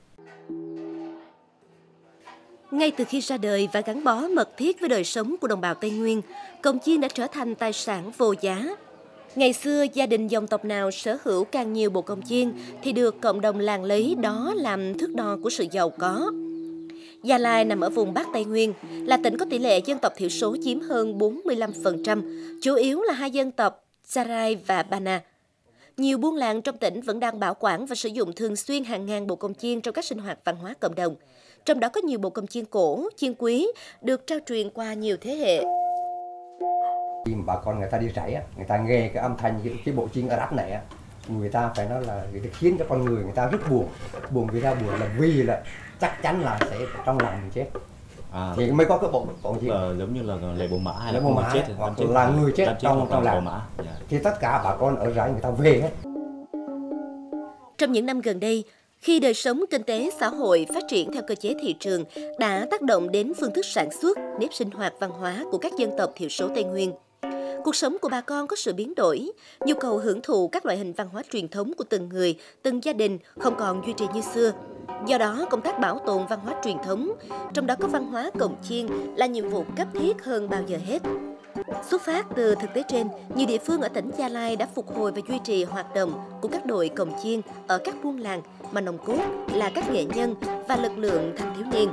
Ngay từ khi ra đời và gắn bó mật thiết với đời sống của đồng bào Tây Nguyên, cồng chiên đã trở thành tài sản vô giá. Ngày xưa, gia đình dòng tộc nào sở hữu càng nhiều bộ cồng chiên thì được cộng đồng làng lấy đó làm thước đo của sự giàu có. Gia Lai nằm ở vùng Bắc Tây Nguyên, là tỉnh có tỷ lệ dân tộc thiểu số chiếm hơn 45%, chủ yếu là hai dân tộc Sarai và Bana. Nhiều buôn làng trong tỉnh vẫn đang bảo quản và sử dụng thường xuyên hàng ngàn bộ cồng chiên trong các sinh hoạt văn hóa cộng đồng. Trong đó có nhiều bộ cồng chiên cổ, chiên quý được trao truyền qua nhiều thế hệ. Khi mà bà con người ta đi rẫy, người ta nghe cái âm thanh cái bộ chiên Arab này, người ta phải nói là người ta khiến cho con người ta rất buồn. Vì ra buồn là vì là chắc chắn là sẽ trong lòng mình chết. Thì mới có cái bộ chiên. Giống như là lễ bộ mã hay là bộ mã, chết, hoặc là người chết trong làng. Thì tất cả bà con ở rẫy người ta về hết. Trong những năm gần đây, khi đời sống kinh tế xã hội phát triển theo cơ chế thị trường đã tác động đến phương thức sản xuất, nếp sinh hoạt văn hóa của các dân tộc thiểu số Tây Nguyên. Cuộc sống của bà con có sự biến đổi, nhu cầu hưởng thụ các loại hình văn hóa truyền thống của từng người, từng gia đình không còn duy trì như xưa. Do đó, công tác bảo tồn văn hóa truyền thống, trong đó có văn hóa cồng chiên là nhiệm vụ cấp thiết hơn bao giờ hết. Xuất phát từ thực tế trên, nhiều địa phương ở tỉnh Gia Lai đã phục hồi và duy trì hoạt động của các đội cồng chiêng ở các buôn làng mà nòng cốt là các nghệ nhân và lực lượng thanh thiếu niên.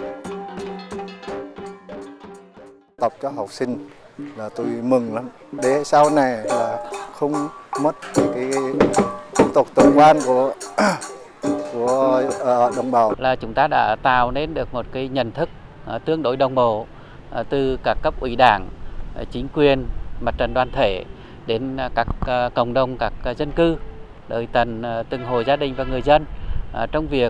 Tập cho học sinh là tôi mừng lắm, để sau này là không mất cái phong tục tập quán của đồng bào. Là chúng ta đã tạo nên được một cái nhận thức tương đối đồng bộ từ các cấp ủy đảng, chính quyền, mặt trận đoàn thể đến các cộng đồng, các dân cư, tới tận từng hộ gia đình và người dân trong việc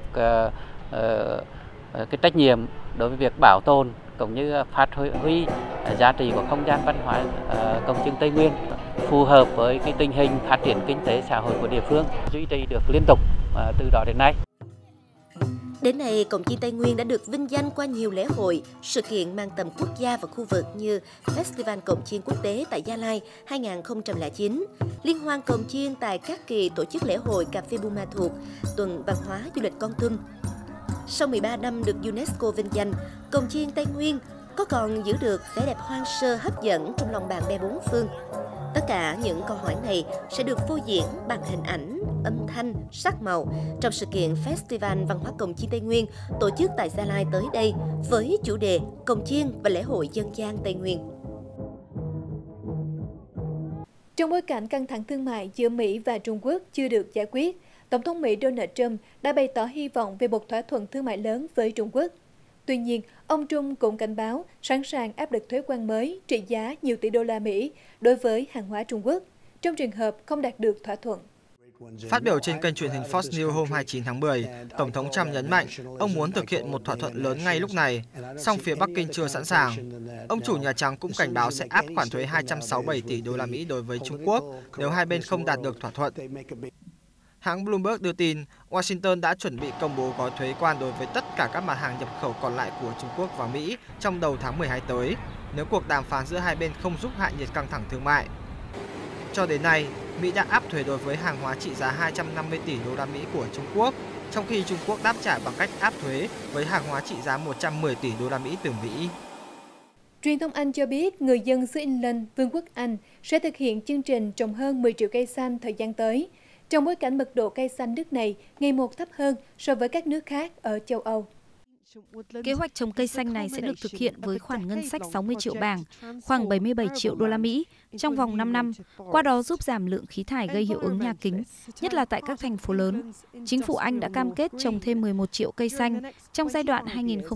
cái trách nhiệm đối với việc bảo tồn cũng như phát huy giá trị của không gian văn hóa cồng chiêng Tây Nguyên phù hợp với cái tình hình phát triển kinh tế xã hội của địa phương, duy trì được liên tục từ đó đến nay. Đến nay, cồng chiêng Tây Nguyên đã được vinh danh qua nhiều lễ hội, sự kiện mang tầm quốc gia và khu vực như Festival Cồng chiêng quốc tế tại Gia Lai 2009, Liên hoan cồng chiêng tại các kỳ tổ chức lễ hội cà phê Buôn Ma Thuột, tuần văn hóa du lịch Kon Tum. Sau 13 năm được UNESCO vinh danh, cồng chiêng Tây Nguyên có còn giữ được vẻ đẹp hoang sơ hấp dẫn trong lòng bạn bè bốn phương? Tất cả những câu hỏi này sẽ được phô diễn bằng hình ảnh, âm thanh, sắc màu trong sự kiện Festival Văn hóa Cồng chiêng Tây Nguyên tổ chức tại Gia Lai tới đây với chủ đề Cồng chiêng và lễ hội dân gian Tây Nguyên. Trong bối cảnh căng thẳng thương mại giữa Mỹ và Trung Quốc chưa được giải quyết, Tổng thống Mỹ Donald Trump đã bày tỏ hy vọng về một thỏa thuận thương mại lớn với Trung Quốc. Tuy nhiên, ông Trump cũng cảnh báo sẵn sàng áp đặt thuế quan mới trị giá nhiều tỷ đô la Mỹ đối với hàng hóa Trung Quốc, trong trường hợp không đạt được thỏa thuận. Phát biểu trên kênh truyền hình Fox News hôm 29 tháng 10, Tổng thống Trump nhấn mạnh ông muốn thực hiện một thỏa thuận lớn ngay lúc này, song phía Bắc Kinh chưa sẵn sàng. Ông chủ Nhà Trắng cũng cảnh báo sẽ áp khoản thuế 267 tỷ đô la Mỹ đối với Trung Quốc nếu hai bên không đạt được thỏa thuận. Hãng Bloomberg đưa tin, Washington đã chuẩn bị công bố gói thuế quan đối với tất cả các mặt hàng nhập khẩu còn lại của Trung Quốc vào Mỹ trong đầu tháng 12 tới, nếu cuộc đàm phán giữa hai bên không giúp hạ nhiệt căng thẳng thương mại. Cho đến nay, Mỹ đã áp thuế đối với hàng hóa trị giá 250 tỷ đô la Mỹ của Trung Quốc, trong khi Trung Quốc đáp trả bằng cách áp thuế với hàng hóa trị giá 110 tỷ đô la Mỹ từ Mỹ. Truyền thông Anh cho biết người dân xứ England, Vương quốc Anh sẽ thực hiện chương trình trồng hơn 10 triệu cây xanh thời gian tới, trong bối cảnh mật độ cây xanh nước này ngày một thấp hơn so với các nước khác ở châu Âu. Kế hoạch trồng cây xanh này sẽ được thực hiện với khoản ngân sách 60 triệu bảng, khoảng 77 triệu đô la Mỹ trong vòng 5 năm, qua đó giúp giảm lượng khí thải gây hiệu ứng nhà kính, nhất là tại các thành phố lớn. Chính phủ Anh đã cam kết trồng thêm 11 triệu cây xanh trong giai đoạn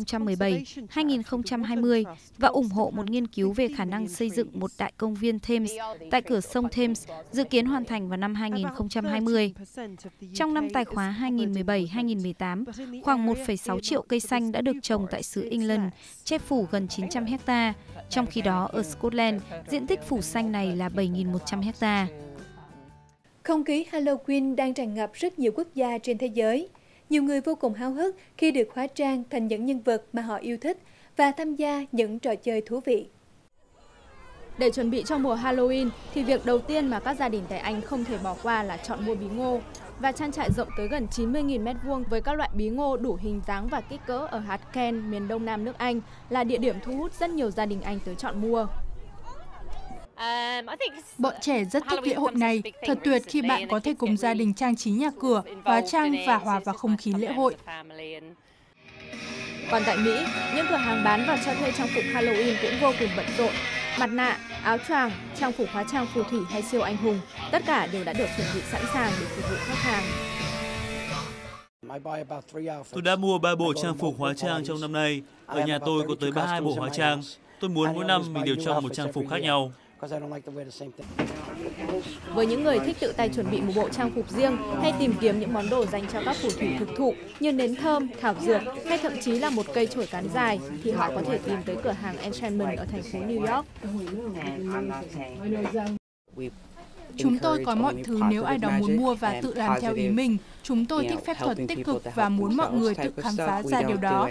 2017-2020 và ủng hộ một nghiên cứu về khả năng xây dựng một đại công viên Thames tại cửa sông Thames, dự kiến hoàn thành vào năm 2020. Trong năm tài khóa 2017-2018, khoảng 1,6 triệu cây xanh đã được trồng tại xứ England, che phủ gần 900 hecta. Trong khi đó, ở Scotland, diện tích phủ xanh này là 7.100 hecta. Không khí Halloween đang tràn ngập rất nhiều quốc gia trên thế giới. Nhiều người vô cùng háo hức khi được hóa trang thành những nhân vật mà họ yêu thích và tham gia những trò chơi thú vị. Để chuẩn bị cho mùa Halloween thì việc đầu tiên mà các gia đình tại Anh không thể bỏ qua là chọn mua bí ngô. Và trang trại rộng tới gần 90.000 m² với các loại bí ngô đủ hình dáng và kích cỡ ở hạt Kent, miền đông nam nước Anh là địa điểm thu hút rất nhiều gia đình Anh tới chọn mua. Bọn trẻ rất thích lễ hội này, thật tuyệt khi bạn có thể cùng gia đình trang trí nhà cửa, hóa trang và hòa vào không khí lễ hội. Còn tại Mỹ, những cửa hàng bán và cho thuê trang phục Halloween cũng vô cùng bận rộn. Mặt nạ, áo choàng, trang phục hóa trang phù thủy hay siêu anh hùng, tất cả đều đã được chuẩn bị sẵn sàng để phục vụ khách hàng. Tôi đã mua 3 bộ trang phục hóa trang trong năm nay. Ở nhà tôi có tới 32 bộ hóa trang. Tôi muốn mỗi năm mình đều chọn một trang phục khác nhau. Với những người thích tự tay chuẩn bị một bộ trang phục riêng hay tìm kiếm những món đồ dành cho các phù thủy thực thụ như nến thơm, thảo dược hay thậm chí là một cây chổi cán dài thì họ có thể tìm tới cửa hàng Enchantment ở thành phố New York. Chúng tôi có mọi thứ nếu ai đó muốn mua và tự làm theo ý mình. Chúng tôi thích phép thuật tích cực và muốn mọi người tự khám phá ra điều đó.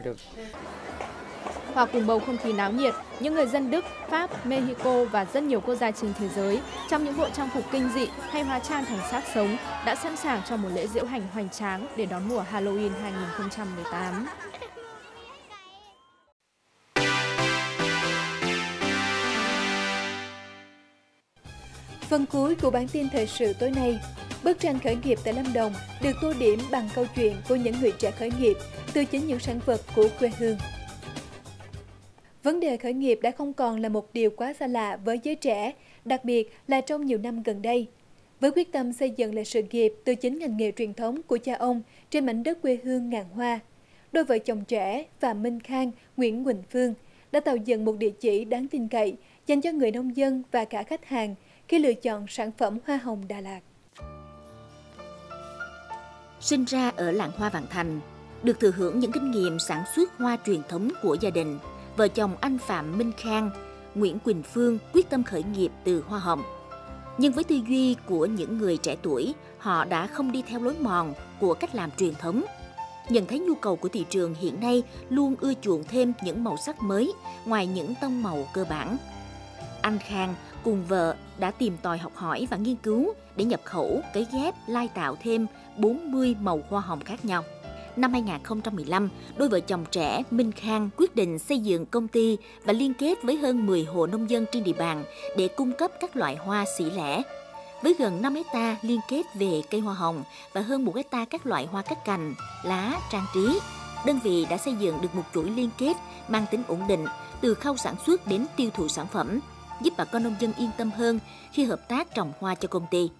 Hòa cùng bầu không khí náo nhiệt, những người dân Đức, Pháp, Mexico và rất nhiều quốc gia trên thế giới trong những bộ trang phục kinh dị hay hóa trang thành xác sống đã sẵn sàng cho một lễ diễu hành hoành tráng để đón mùa Halloween 2018. Phần cuối của bản tin thời sự tối nay, bức tranh khởi nghiệp tại Lâm Đồng được tô điểm bằng câu chuyện của những người trẻ khởi nghiệp từ chính những sản vật của quê hương. Vấn đề khởi nghiệp đã không còn là một điều quá xa lạ với giới trẻ, đặc biệt là trong nhiều năm gần đây. Với quyết tâm xây dựng lại sự nghiệp từ chính ngành nghề truyền thống của cha ông trên mảnh đất quê hương ngàn hoa, đôi vợ chồng trẻ Phạm Minh Khang, Nguyễn Quỳnh Phương đã tạo dựng một địa chỉ đáng tin cậy dành cho người nông dân và cả khách hàng khi lựa chọn sản phẩm hoa hồng Đà Lạt. Sinh ra ở làng hoa Vạn Thành, được thừa hưởng những kinh nghiệm sản xuất hoa truyền thống của gia đình, vợ chồng anh Phạm Minh Khang, Nguyễn Quỳnh Phương quyết tâm khởi nghiệp từ hoa hồng. Nhưng với tư duy của những người trẻ tuổi, họ đã không đi theo lối mòn của cách làm truyền thống. Nhận thấy nhu cầu của thị trường hiện nay luôn ưa chuộng thêm những màu sắc mới ngoài những tông màu cơ bản. Anh Khang cùng vợ đã tìm tòi học hỏi và nghiên cứu để nhập khẩu, cấy ghép, lai tạo thêm 40 màu hoa hồng khác nhau. Năm 2015, đôi vợ chồng trẻ Minh Khang quyết định xây dựng công ty và liên kết với hơn 10 hộ nông dân trên địa bàn để cung cấp các loại hoa sỉ lẻ. Với gần 5 hectare liên kết về cây hoa hồng và hơn 1 hectare các loại hoa cắt cành, lá, trang trí, đơn vị đã xây dựng được một chuỗi liên kết mang tính ổn định từ khâu sản xuất đến tiêu thụ sản phẩm, giúp bà con nông dân yên tâm hơn khi hợp tác trồng hoa cho công ty.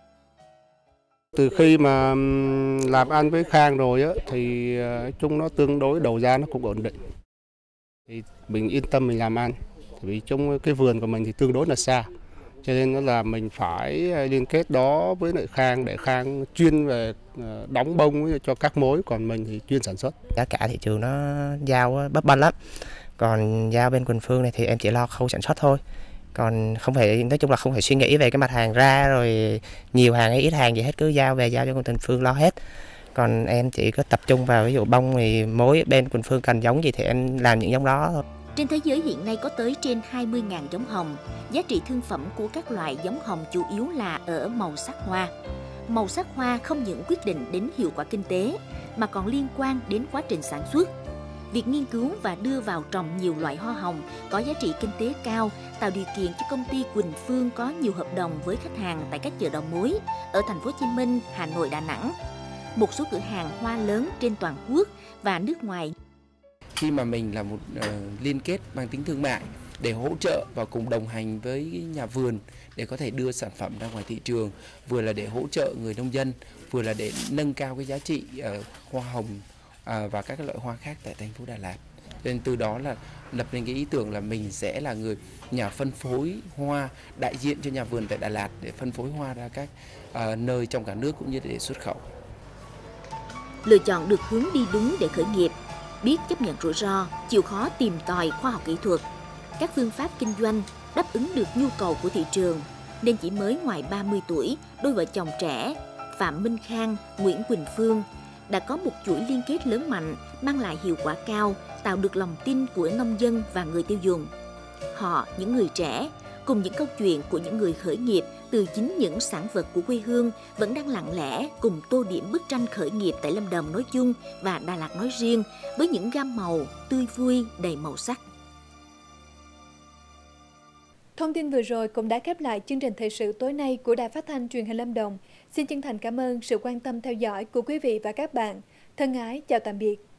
Từ khi mà làm ăn với Khang rồi á, thì chung nó tương đối đầu ra nó cũng ổn định. Thì mình yên tâm mình làm ăn. Vì trong cái vườn của mình thì tương đối là xa, cho nên nó là mình phải liên kết đó với lại Khang để Khang chuyên về đóng bông cho các mối, còn mình thì chuyên sản xuất. Giá cả thị trường nó giao bấp bênh lắm. Còn giao bên Quỳnh Phương này thì em chỉ lo khâu sản xuất thôi. Còn không phải, nói chung là không phải suy nghĩ về cái mặt hàng ra rồi nhiều hàng hay ít hàng gì hết, cứ giao về giao cho con Quỳnh Phương lo hết. Còn em chỉ có tập trung vào ví dụ bông thì mối bên Quỳnh Phương cần giống gì thì em làm những giống đó thôi. Trên thế giới hiện nay có tới trên 20.000 giống hồng. Giá trị thương phẩm của các loại giống hồng chủ yếu là ở màu sắc hoa. Màu sắc hoa không những quyết định đến hiệu quả kinh tế mà còn liên quan đến quá trình sản xuất. Việc nghiên cứu và đưa vào trồng nhiều loại hoa hồng có giá trị kinh tế cao tạo điều kiện cho công ty Quỳnh Phương có nhiều hợp đồng với khách hàng tại các chợ đầu mối ở thành phố Hồ Chí Minh, Hà Nội, Đà Nẵng, một số cửa hàng hoa lớn trên toàn quốc và nước ngoài. Khi mà mình là một liên kết mang tính thương mại để hỗ trợ và cùng đồng hành với nhà vườn để có thể đưa sản phẩm ra ngoài thị trường, vừa là để hỗ trợ người nông dân, vừa là để nâng cao cái giá trị hoa hồng và các loại hoa khác tại thành phố Đà Lạt. Nên từ đó là lập nên cái ý tưởng là mình sẽ là người nhà phân phối hoa đại diện cho nhà vườn tại Đà Lạt để phân phối hoa ra các nơi trong cả nước cũng như để xuất khẩu. Lựa chọn được hướng đi đúng để khởi nghiệp, biết chấp nhận rủi ro, chịu khó tìm tòi khoa học kỹ thuật, các phương pháp kinh doanh đáp ứng được nhu cầu của thị trường, nên chỉ mới ngoài 30 tuổi, đôi vợ chồng trẻ Phạm Minh Khang, Nguyễn Quỳnh Phương đã có một chuỗi liên kết lớn mạnh, mang lại hiệu quả cao, tạo được lòng tin của nông dân và người tiêu dùng. Họ, những người trẻ, cùng những câu chuyện của những người khởi nghiệp từ chính những sản vật của quê hương vẫn đang lặng lẽ cùng tô điểm bức tranh khởi nghiệp tại Lâm Đồng nói chung và Đà Lạt nói riêng với những gam màu tươi vui đầy màu sắc. Thông tin vừa rồi cũng đã khép lại chương trình thời sự tối nay của Đài Phát thanh Truyền hình Lâm Đồng. Xin chân thành cảm ơn sự quan tâm theo dõi của quý vị và các bạn. Thân ái chào tạm biệt.